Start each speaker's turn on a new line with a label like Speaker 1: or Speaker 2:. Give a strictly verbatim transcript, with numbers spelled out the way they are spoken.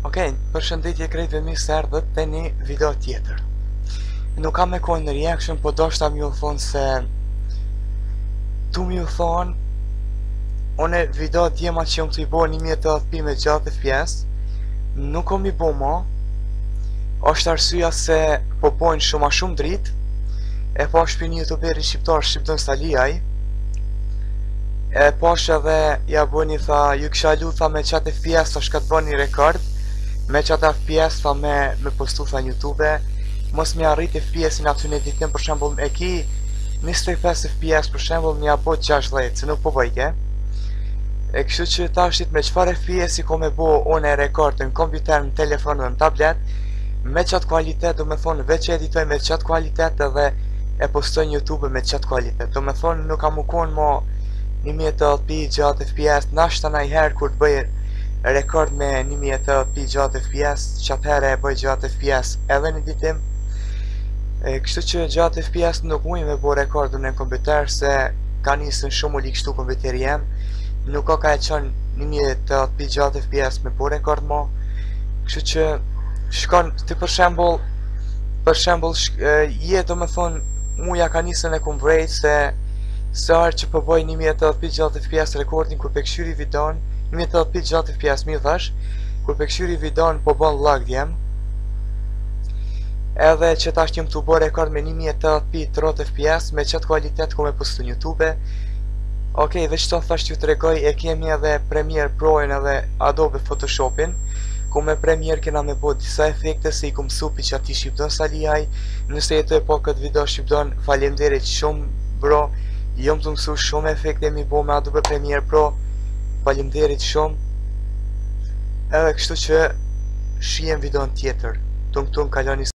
Speaker 1: Okej, përshëndetje krejtve mi se erdhët të një video tjetër. Nuk kam me kohë në reaction, po doshta mi u thonë se tu mi u thonë une video djema që jom të i bo një mjetë të athpi me gjatë F P S nuk kom i bo ma, është arsyeja se po pojnë shumë a shumë drit, e po është për një youtuberi shqiptar Shqipton Saliaj, e po është edhe ja bëni tha, ju kisha lu tha me qatë F P S është ka të bëni rekord, me qatë F P S tha me, me postu tha në YouTube, mos me arrit F P S-in aty në editim, për shembull e ki njëzet e pesë F P S për shembull me abo gjashtëdhjetë, se nuk po bëjke. E kështu që tashit me çfarë F P S-i ko me bo une rekord në kompjuter, në telefon dhe në tablet, me qatë kualitet, do me thonë veç e editoj me qatë kualitet edhe e postoj në YouTube me qatë kualitet. Do me thonë nuk kam u konë mo një mjetë të athpi gjatë F P S, nashta na i herë kur të bëj rekord me një mjetë të athpi gjatë F P S, qatë herë e bëj gjatë F P S edhe në editim. E, kështu që gjatë F P S nuk mujë me bo rekordën në kompjuter, se ka njësën shumë u likështu kompjuteri jem, nuk ka ka e qënë një mjetë të athpi gjatë F P S me bo rekord mo. Kështu që shkon të për shembull, për shembull je do me thonë muja ka njësën e kum vrejt se se arë që përboj një mjetë të athpi gjatë F P S rekordin kur pe këshyri vidon, një mjetë të athpi gjatë F P S mi thash, kur pe këshyri vidon po bon lag djem, edhe që tash njëm të bo rekord me një mjetë të athpi tridhjetë F P S me qatë kualitet ku me postu në YouTube. Okej, veç të thash që ju të regoj, e kemi edhe Premiere Pro-in edhe Adobe Photoshopin, ku me Premiere kena me bo disa efekte se i ku mësu pi që ati Shqipton Saliaj. Nëse jetu e po këtë video Shqipton, falemderit shumë bro, jom të mësu shumë efekte mi bo me Adobe Premiere Pro, falemderit shumë. Edhe kështu që shijem videon tjetër, tung tung kaloni.